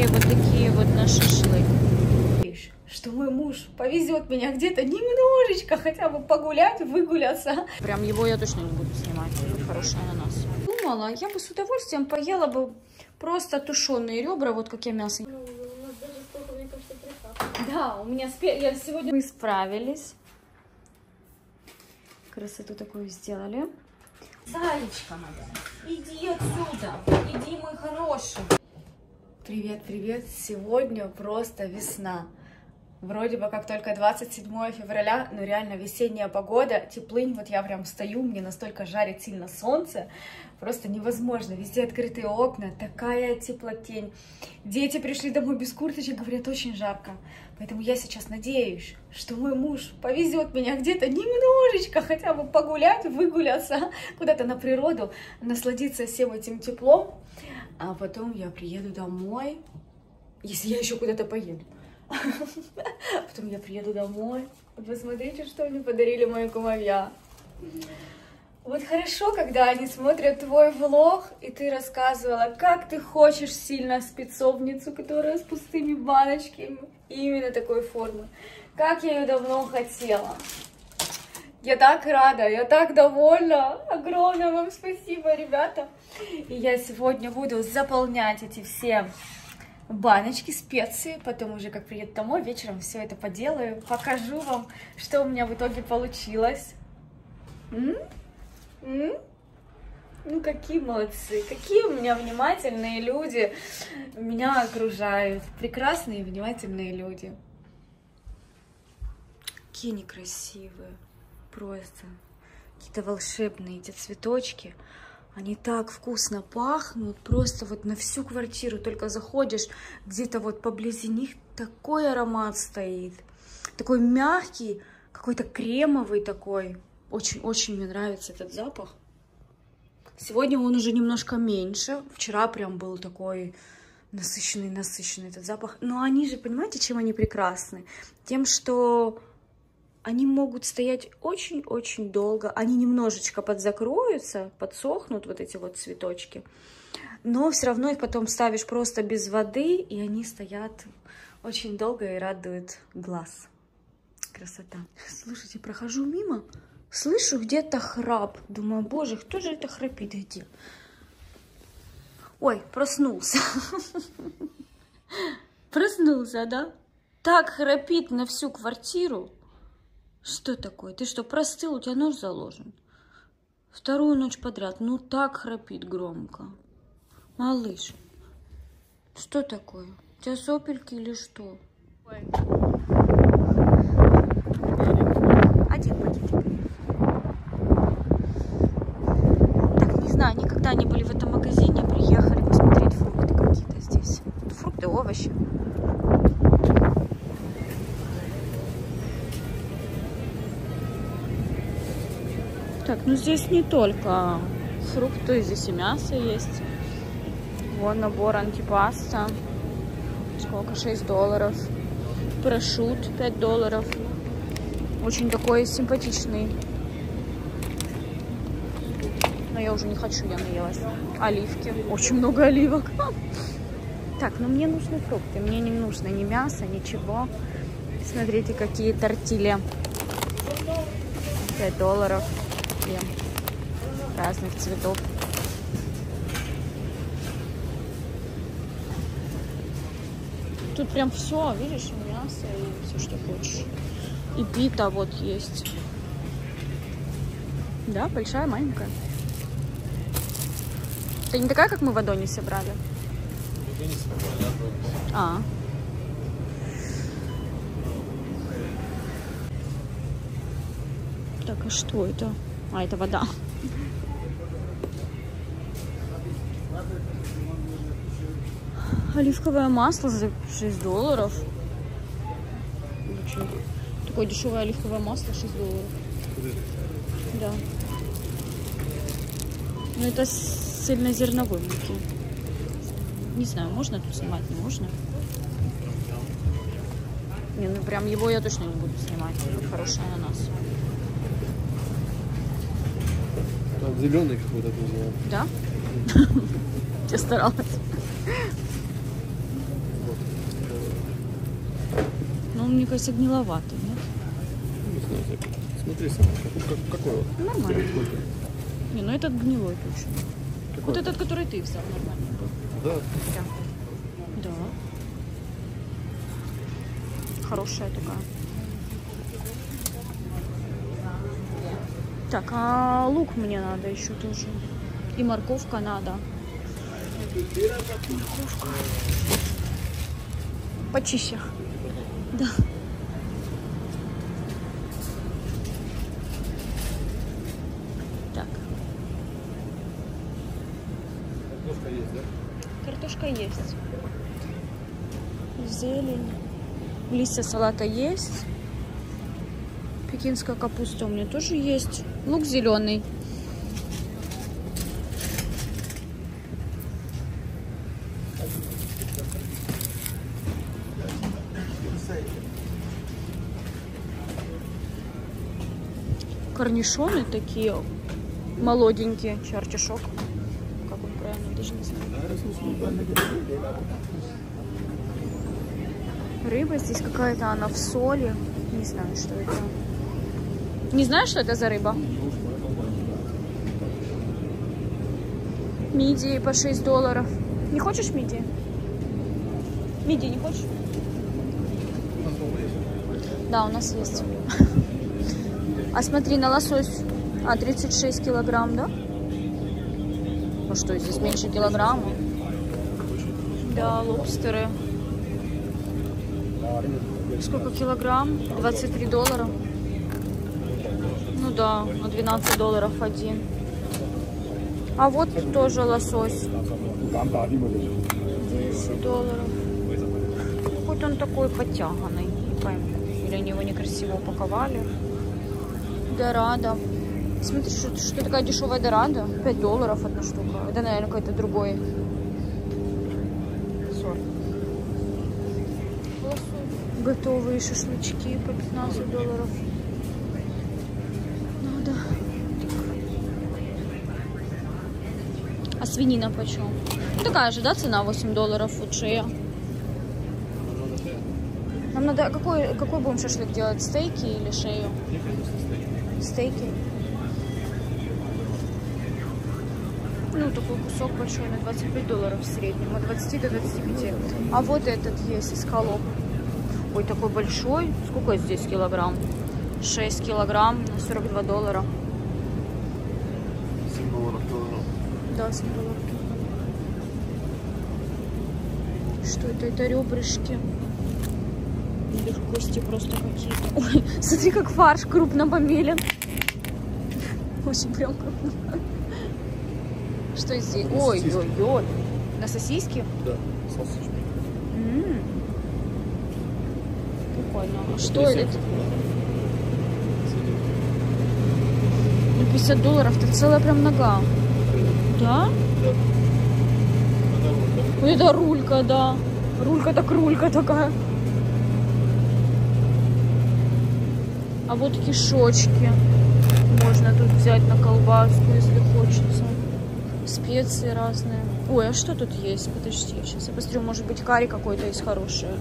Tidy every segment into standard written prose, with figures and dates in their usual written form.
такие вот на шашлык. Что мой муж повезет меня где-то немножечко хотя бы погулять, выгуляться. Прям его я точно не буду снимать. Тут хороший ананас. Думала, я бы с удовольствием поела бы просто тушеные ребра, вот как я мясо. Ну, у нас даже столько, мне кажется, приход. Да, у меня я сегодня... Мы справились. Красоту такую сделали. Зайчка моя, иди отсюда, иди, мой хороший. Привет, привет, сегодня просто весна. Вроде бы как только 27 февраля, но реально весенняя погода, теплынь, вот я прям стою, мне настолько жарит сильно солнце, просто невозможно, везде открытые окна, такая теплотень. Дети пришли домой без курточек, говорят, очень жарко, поэтому я сейчас надеюсь, что мой муж повезет меня где-то немножечко хотя бы погулять, выгуляться, куда-то на природу, насладиться всем этим теплом, а потом я приеду домой, если я еще куда-то поеду. Потом я приеду домой. Вот посмотрите, что мне подарили мои кумовья. Вот хорошо, когда они смотрят твой влог, и ты рассказывала, как ты хочешь сильно спецовницу, которая с пустыми баночками, именно такой формы. Как я ее давно хотела. Я так рада, я так довольна. Огромное вам спасибо, ребята. И я сегодня буду заполнять эти все баночки, специи, потом уже как приеду домой, вечером все это поделаю, покажу вам, что у меня в итоге получилось. Ну, какие молодцы, какие у меня внимательные люди меня окружают, прекрасные внимательные люди. Какие они красивые, просто какие-то волшебные эти цветочки. Они так вкусно пахнут, просто вот на всю квартиру. Только заходишь, где-то вот поблизи них такой аромат стоит. Такой мягкий, какой-то кремовый такой. Очень-очень мне нравится этот запах. Сегодня он уже немножко меньше. Вчера прям был такой насыщенный этот запах. Но они же, понимаете, чем они прекрасны? Тем, что... Они могут стоять очень-очень долго, они немножечко подзакроются, подсохнут вот эти вот цветочки, но все равно их потом ставишь просто без воды, и они стоят очень долго и радуют глаз. Красота. Слушайте, прохожу мимо, слышу где-то храп, думаю, боже, кто же это храпит, где? Ой, проснулся. Проснулся, да? Так храпит на всю квартиру. Что такое? Ты что, простыл? У тебя нож заложен? Вторую ночь подряд. Ну так храпит громко. Малыш, что такое? У тебя сопельки или что? Один пакетик. Так, не знаю, никогда не были в этом магазине. Приехали посмотреть фрукты какие-то здесь. Фрукты, овощи. Так, ну здесь не только фрукты, здесь и мясо есть. Вон набор антипаста. Сколько? $6. Прошут $5. Очень такой симпатичный. Но я уже не хочу, я наелась. Оливки. Очень много оливок. Так, ну мне нужны фрукты. Мне не нужно ни мясо, ничего. Смотрите, какие тортилья. $5. Разных цветов. Тут прям все, видишь, мясо и все, что хочешь. И пита вот есть. Да, большая, маленькая. Это не такая, как мы в Адонисе брали? А. Так, а что это? А, это вода. Оливковое масло за $6. Очень такое дешевое оливковое масло $6. Да. Но это с цельнозерновой муки. Не знаю, можно тут снимать, не можно? Не, ну прям его я точно не буду снимать. Тут хороший ананас. Там зеленый какой-то тоже. Да? Я старалась. мне кажется, гниловатый, нет? Не знаю, смотри сам, какой вот. Нормально. Сколько? Не, ну этот гнилой точно. Какой? Вот этот, который ты взял, нормально был. Да. Да. Хорошая такая. Так, а лук мне надо еще тоже. И морковка надо. Морковка. Почище. Да. Так. Картошка есть, да? Картошка есть. Зелень. Листья салата есть. Пекинская капуста у меня тоже есть. Лук зеленый. Корнишоны такие молоденькие. Артишок. Как он правильно, даже не знаю. Рыба здесь какая-то, она в соли. Не знаю, что это. Не знаю, что это за рыба? Мидии по $6. Не хочешь мидии? Мидии не хочешь? Да, у нас есть. А смотри, на лосось. 36 килограмм, да? Ну что, здесь меньше килограмма? Да, лобстеры. Сколько килограмм? $23. Ну да, на $12 один. А вот тоже лосось. $10. Какой-то он такой подтяганный. Не пойму. Или они его некрасиво упаковали. Дорадо. Смотри, что такая дешевая дорадо. $5 одна штука. Это, наверное, какой-то другой сорт. Готовые шашлычки по $15. Надо. А свинина почем? Ну, такая же, да, цена $8. Вот шея. Нам надо... Какой будем шашлык делать? Стейки или шею? Стейки. Ну, такой кусок большой на $25 в среднем. От 20 до 25. А вот этот есть, эскалоп. Ой, такой большой. Сколько здесь килограмм? 6 килограмм на $42. $7 килограмм. Да, $7 килограмм. Что это? Это ребрышки. Или кости просто какие-то. Ой, смотри, как фарш крупно помелен. Очень прям крупно. Что здесь? Ой-ой-ой. На сосиски? Да, сосиски. Прикольно. А что это? Ну, $50 это целая прям нога. Да? Да. Ну, это рулька, да. Рулька так рулька такая. А вот кишочки. Можно тут взять на колбаску, если хочется. Специи разные. Ой, а что тут есть? Подожди, сейчас я посмотрю. Может быть, карри какой-то есть хорошее.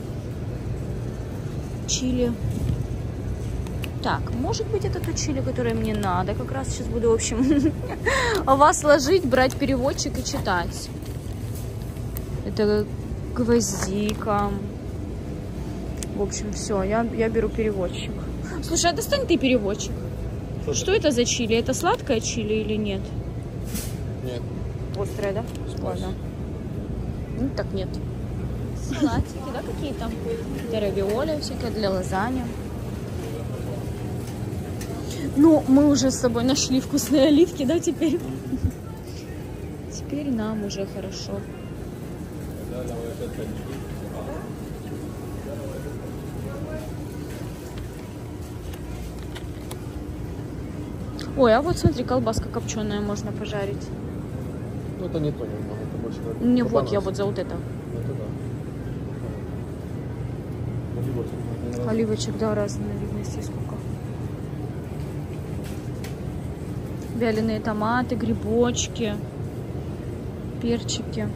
Чили. Так, может быть, это то чили, которое мне надо. Как раз сейчас буду, в общем, вас ложить, брать переводчик и читать. Это гвоздика. В общем, все, я беру переводчик. Слушай, а достань ты переводчик. Что это за чили? Это сладкое чили или нет? Нет. Острое, да? Ладно. Ну, так нет. Салатики, да, какие-то? Это равиоли всякие для лазаньи. Ну, мы уже с тобой нашли вкусные оливки, да, теперь? Теперь нам уже хорошо. Ой, а вот смотри, колбаска копченая можно пожарить. Ну, это не то немного, это больше... Не, вот, я вот за вот это. Это да. Оливочек, да, разные, видно, здесь сколько. Вяленые томаты, грибочки, перчики.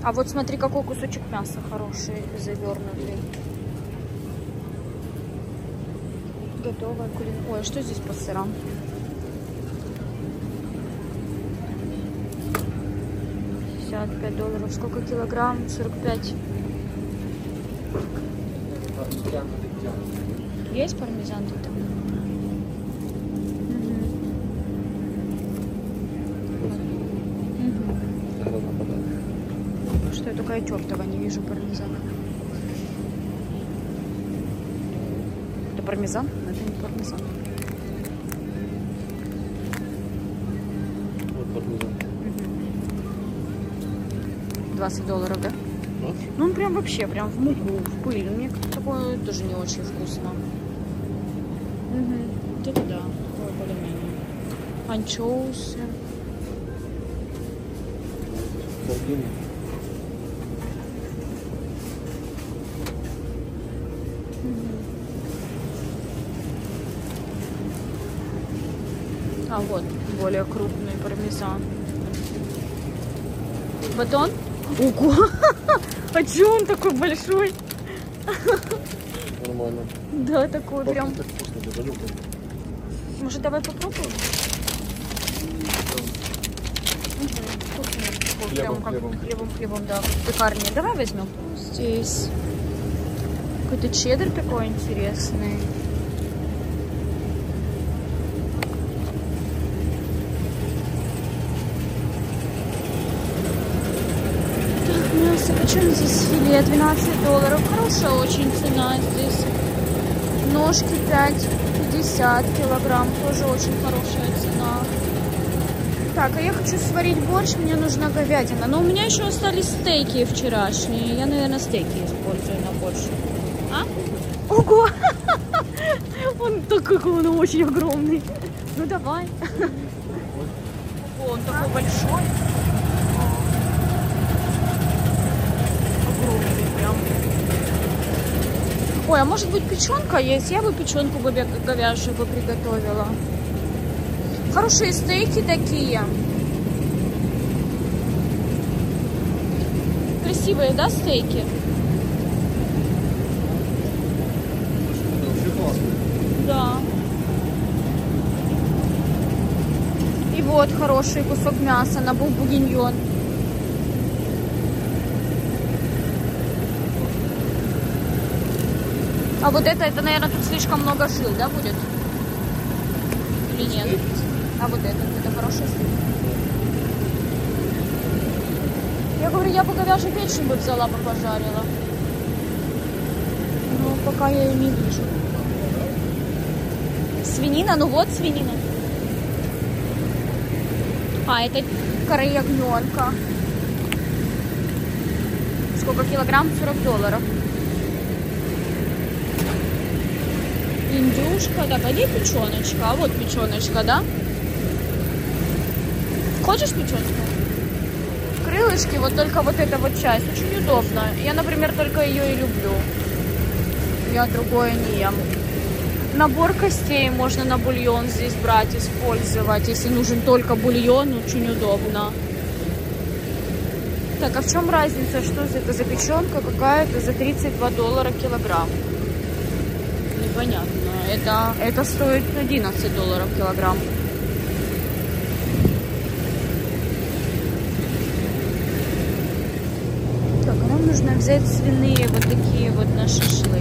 А вот смотри, какой кусочек мяса хороший, завернутый. Готовая куриная. Ой, а что здесь по сырам? $55. Сколько килограмм? 45. Есть пармезан тут? Что я только тертого не вижу пармезана. Это пармезан? Это не пармезан. Вот пармезан. $20, да? А? Ну он прям вообще, прям в муку, в пыль. Мне такое тоже не очень вкусно. Вот это да, такое более-менее. Анчоусы. Сардины. А вот более крупный пармезан. Батон? Ого! А чё он такой большой? Нормально. Да, такой прям. Так вкусно, ты залюбил. Может, давай попробуем? Вкусный. Прям как хлебом, да, в пекарне. Давай возьмем. Здесь какой-то чеддер такой интересный. Почем здесь филе? $12. Хорошая очень цена здесь. Ножки 5,50 килограмм. Тоже очень хорошая цена. Так, а я хочу сварить борщ. Мне нужна говядина. Но у меня еще остались стейки вчерашние. Я, наверное, стейки использую на борщ. А? Ого! Он такой, он очень огромный. Ну давай. Ого, он такой большой. Ой, а может быть печенка есть? Я бы печенку говяжью бы приготовила. Хорошие стейки такие. Красивые, да, стейки? Да. И вот хороший кусок мяса на бургиньон. А вот это, наверное, тут слишком много жил, да, будет? Или нет? А вот это хороший стейк. Я говорю, я бы говяжью печень бы взяла, бы пожарила. Но пока я ее не вижу. Свинина? Ну вот свинина. А, это кора ягненка. Сколько килограмм? $40. Индюшка, так, а где печеночка? А вот печеночка, да? Хочешь печенку? Крылышки, вот только вот эта вот часть. Очень удобно. Я, например, только ее и люблю. Я другое не ем. Набор костей можно на бульон здесь брать, использовать. Если нужен только бульон, очень удобно. Так, а в чем разница? Что это за печенка какая-то за $32 килограмм? Непонятно. Это стоит $11 килограмм. Так, а нам нужно взять свиные вот такие вот на шашлык.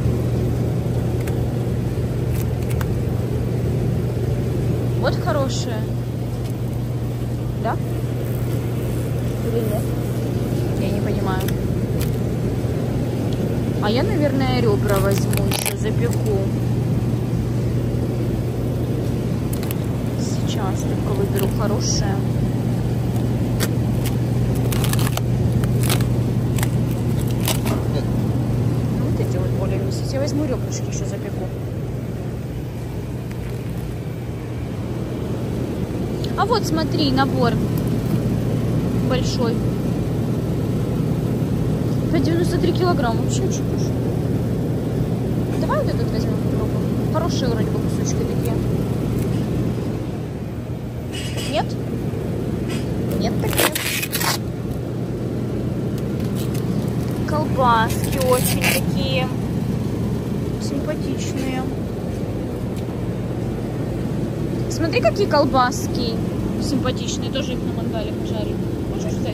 Вот хорошие. Да? Или нет? Я не понимаю. А я, наверное, ребра возьму еще, запеку. Сейчас только выберу хорошее. Ну, вот эти вот более вместить. Я возьму ребрышки еще, запеку. А вот смотри, набор большой. 93 килограмма. Вообще очень большой. Давай вот этот возьмем, попробуем. Хорошие вроде бы кусочки такие. Нет? Нет, так нет. колбаски очень такие симпатичные. Смотри, какие колбаски симпатичные. Тоже их на мангале пожарим. Можешь взять?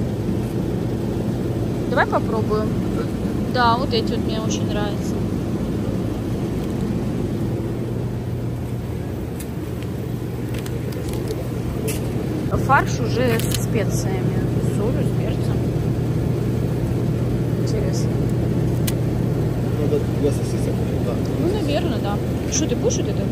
Давай попробуем. Да, вот эти вот мне очень нравятся. Фарш уже с специями. С солью, с перцем. Интересно. Надо для сосисок, да. Ну, наверное, да. Что, ты будешь вот это?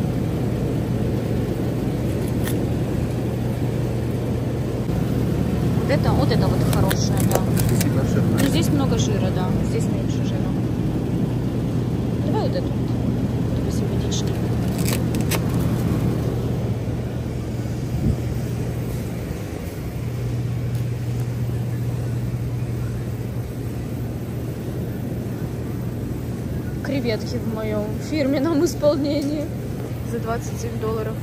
Вот это вот хорошее, да. Сильно жирно. Но здесь много жира, да. Здесь меньше жира. Давай вот эту вот. Это симпатичнее. Креветки в моем фирменном исполнении за $27.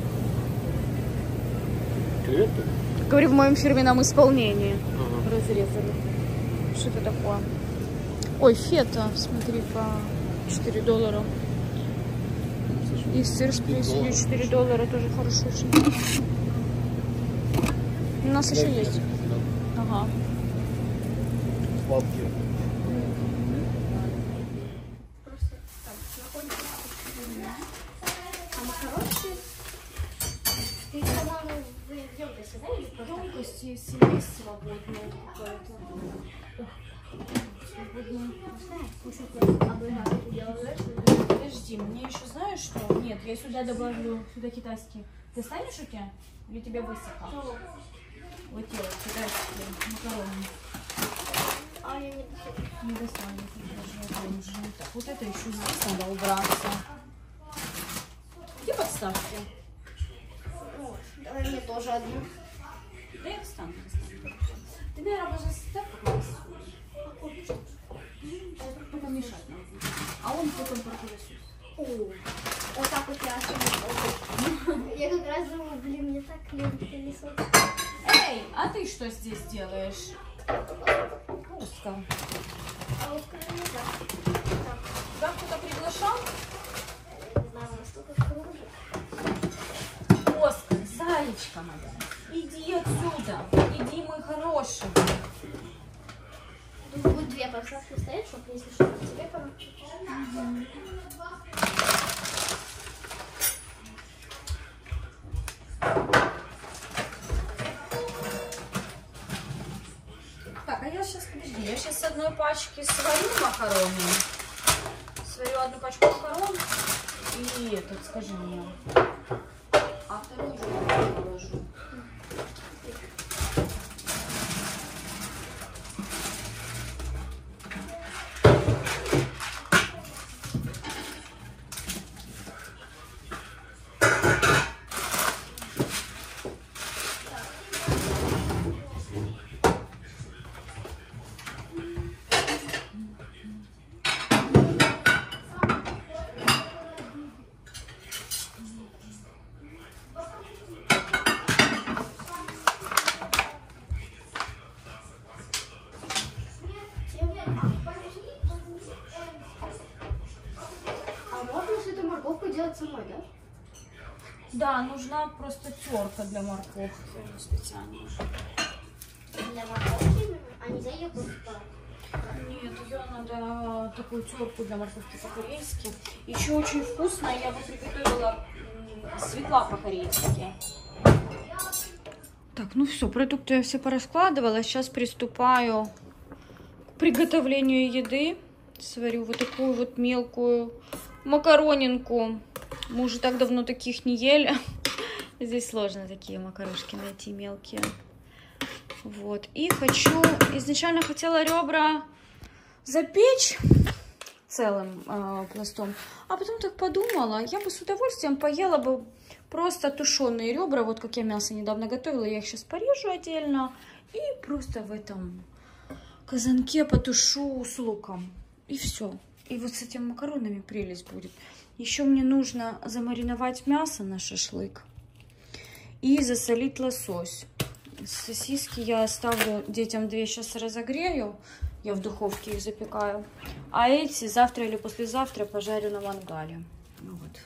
Креветки? Говорю, в моем фирменном исполнении. Ага. Разрезали. Что это такое? Ой, фета, смотри, по $4. И сыр с плесенью $4 тоже хорошо очень. У нас еще есть. Ага. Сладкие. Ты, по-моему, в емкости, да, или просто? Емкость, если есть свободная какая-то. Подожди, мне еще знаешь что? Нет, я сюда добавлю, сюда китайский. Ты станешь у тебя? Или тебе высохло? Вот те вот китайские макароны. А, я не посмотрю. Не достану. Так, вот это еще здесь надо убраться. Где подставки? Вот, давай мне тоже одну. Да я встану. Ты, наверное, можно ставь потом мешать надо. А он потом пропылесосит. О, вот так вот я ошибаюсь. Я как раз думаю, блин, мне так лень пылесос. Эй, а ты что здесь делаешь? Узко. А вот не так. Тебя кто-то приглашал? Не знаю, настолько кружек. Оскар, зайчка моя, иди отсюда. Иди, мой хороший. Тут будет две подставки стоять, чтобы если что, тебе помочь. Так, а я сейчас, подожди, я сейчас с одной пачки сварю макароны. Сварю одну пачку макарон и этот, скажи мне. А вторую уже положу. А можно с этой морковкой делать самой, да? Да, нужна просто терка для морковки специально. Для морковки именно? А не за ее просто? Нет, ее надо такую терку для морковки по-корейски. Еще очень вкусно, я бы приготовила свекла по-корейски. Так, ну все, продукты я все пораскладывала. Сейчас приступаю к приготовлению еды. Сварю вот такую вот мелкую макаронинку. Мы уже так давно таких не ели. Здесь сложно такие макарошки найти мелкие. Вот. И хочу... Изначально хотела ребра запечь целым пластом. А потом так подумала, я бы с удовольствием поела бы просто тушеные ребра. Вот как я мясо недавно готовила. Я их сейчас порежу отдельно. И просто в этом казанке потушу с луком. И все. И вот с этими макаронами прелесть будет. Еще мне нужно замариновать мясо на шашлык. И засолить лосось. Сосиски я оставлю детям 2, сейчас разогрею. Я в духовке их запекаю. А эти завтра или послезавтра пожарю на мангале. Вот.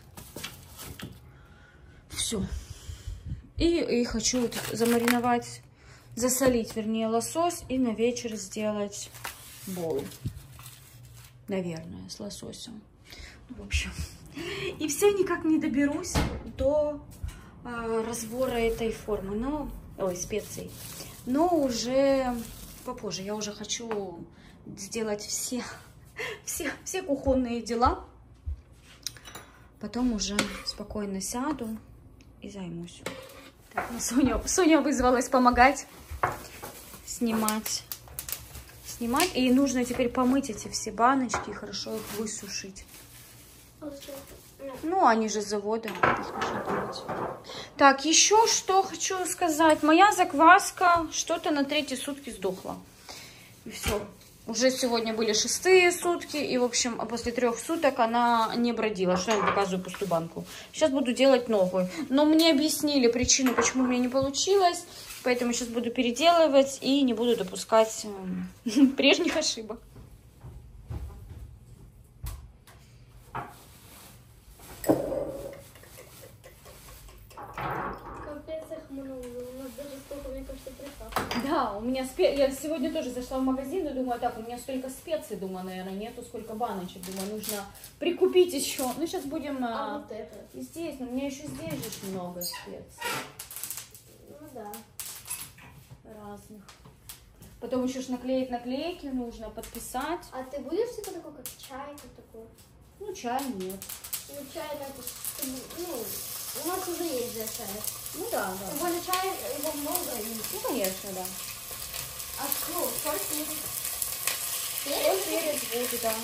Все. И хочу вот замариновать, засолить, вернее, лосось. И на вечер сделать бол. Наверное, с лососем. В общем. И все никак не доберусь до разбора этой формы. Но, ой, специй. Но уже попозже. Я уже хочу сделать все кухонные дела. Потом уже спокойно сяду и займусь. Так, ну, Соня вызвалась помогать снимать. И нужно теперь помыть эти все баночки и хорошо их высушить. Ну, они же с завода. Так, еще что хочу сказать. Моя закваска что-то на 3-е сутки сдохла. И все. Уже сегодня были 6-е сутки. И, в общем, после 3 суток она не бродила. Что я вам показываю пустую банку. Сейчас буду делать новую. Но мне объяснили причину, почему у меня не получилось. Поэтому сейчас буду переделывать и не буду допускать прежних ошибок. Да, у меня я сегодня тоже зашла в магазин и думаю, так, у меня столько специй, думаю, наверное, нету, сколько баночек, думаю, нужно прикупить еще. Ну, сейчас будем вот это. здесь, но у меня еще здесь же много специй. Ну да. Разных. Потом еще ж наклеить наклейки нужно, подписать. А ты будешь типа такой, как чай, как такой? Ну, чай нет. Ну, чай, ну, у нас уже есть для чая. Ну да, да. Тем более чая его много. Ну, конечно, да. А ну, соль, перец. Перец будет, да.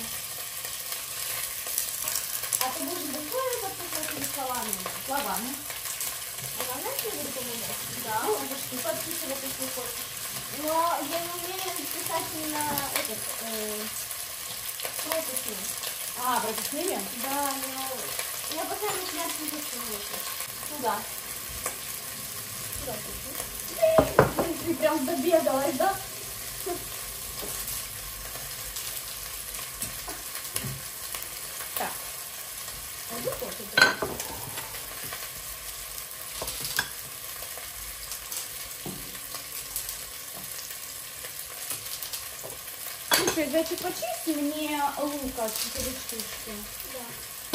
А ты будешь быстрее подписывать или словами? А она тебе будет помогать? Да, можешь ты подписывать, если хочешь. Но я не умею писать именно этот, прописи. А, прописными? Да, но я пока начинаю писать Сюда. Сюда пишу. Ты прям добегалась, да? Так. А ты хочешь? Слушай, зайчик, почисти мне лука 4 штучки. Да.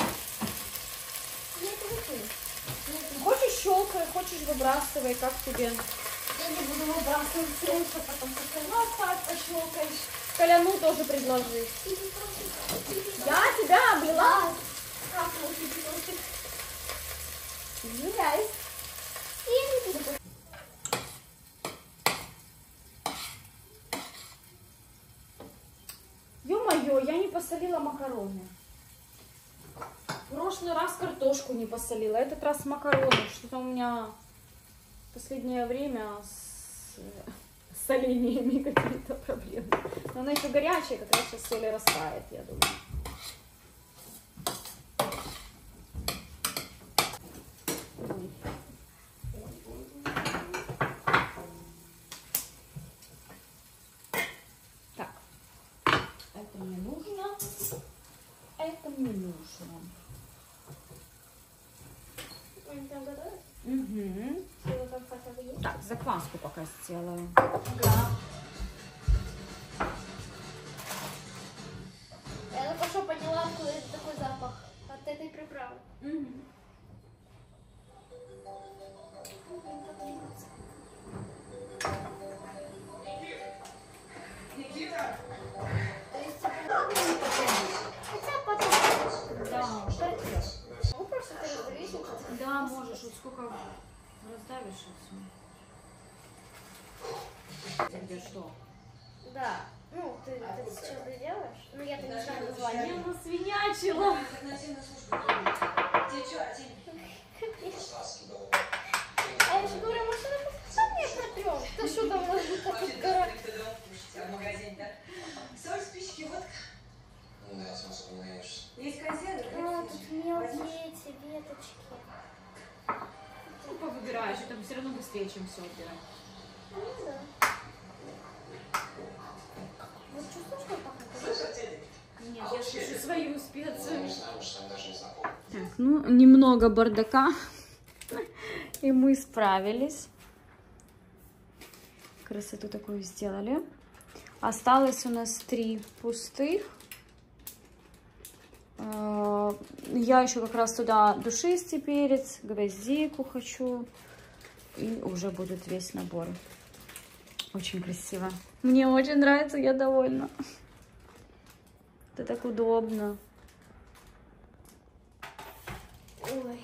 Я это выкину. Хочешь щелкай, хочешь выбрасывай, как тебе? Я не буду выбрасывать все, что потом Ну, оставь, пощелкаешь. Коляну тоже предложи. Я тебя облила. Как лучше? Извиняюсь. Ё-моё, я не посолила макароны. В прошлый раз картошку не посолила, этот раз макароны. Что-то у меня в последнее время с солениями какие-то проблемы. Но она еще горячая, как раз сейчас соль растает, я думаю. Так, это мне нужно, это мне нужно. Они там готовят? Угу. Все там хотя бы есть? Так, закваску пока сделаю. Да. Я только что поняла, откуда это такой запах. От этой приправы. Угу. То есть, хотя потом. Да. Что это? Ну, просто ты раздавишь. Да, можешь, вот сколько раздавишь и все. Где что? Да. Ну, ты сейчас делаешь? Ну, я-то не знаю название. Я насвинячила. А я же говорю, машина сам не напьем. Ты что там так гора? Соль, спички, водка. Да, смысл наешься. Есть консервы? А, тут мелкие эти веточки. Ну, повыбираешь, это все равно быстрее, чем все убирать. Ну, да. Вот чувствуешь, что пахнет? Нет, я слышу свою специю. Не знаю, может, они даже не знакомы. Так, ну, немного бардака, и мы справились. Красоту такую сделали. Осталось у нас 3 пустых. Я еще как раз туда душистый перец, гвоздику хочу. И уже будет весь набор. Очень красиво. Мне очень нравится, я довольна. Это так удобно. Ой.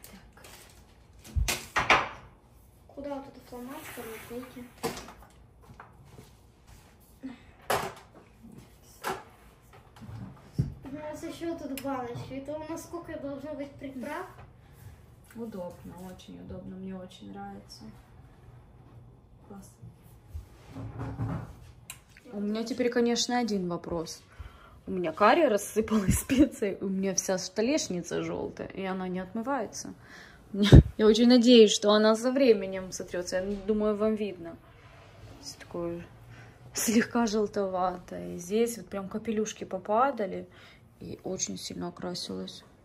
Куда вот это фломастер, наклейки? У нас еще тут баночки. Это у нас сколько должно быть приправ? Удобно, очень удобно. Мне очень нравится. Класс. У меня теперь, конечно, один вопрос. У меня карри рассыпалась специей, у меня вся столешница желтая, и она не отмывается. Я очень надеюсь, что она со временем сотрется. Я думаю, вам видно. Такое слегка желтоватое. И здесь вот прям капелюшки попадали, и очень сильно окрасилась.